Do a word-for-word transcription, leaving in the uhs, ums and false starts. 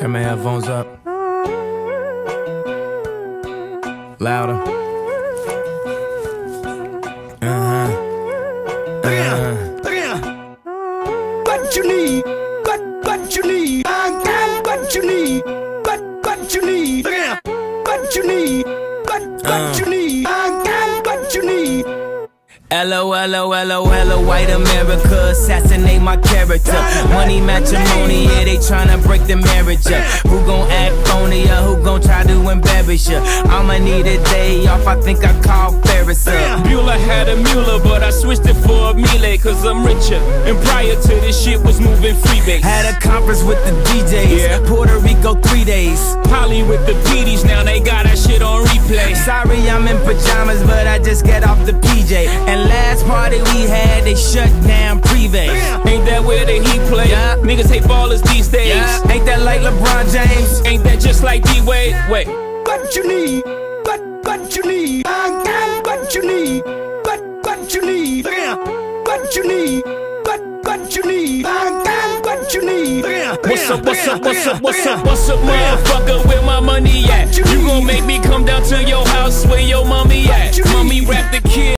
Turn my headphones up. Louder. Uh-huh. Uh-huh. What you need? What what you need? I got what you need. What what you need? What you need? What what you need? I got what you need. L O L O L O L O, white America, assassinate my character. Money matrimony, yeah, they tryna break the marriage up. Who gon' act phony or who gon' try to embarrass ya? I'ma need a day off, I think I call Ferris up. Bueller had a Mueller, but I switched it for a Miele, cause I'm richer. And prior to this shit was moving freebase. Had a conference with the D Js, Yeah. Puerto Rico three days. Polly with the P Ds, now they got that shit on replay. Sorry I'm in pajamas, but I just get off the P J. And last party we had, they shut down Privé. Ain't that where the Heat play? Yeah. Niggas hate ballers these days. Yeah. Ain't that like LeBron James? Ain't that just like D-Wade? Wait. What you need? What what you need? I got what you need. What what you need? What you need? What what you need? I got what you need. What's up, what's up, what's up, what's up, what's up, motherfucker, where my money at? You gon' make me come down to your house where your mommy at? Mommy wrap the kid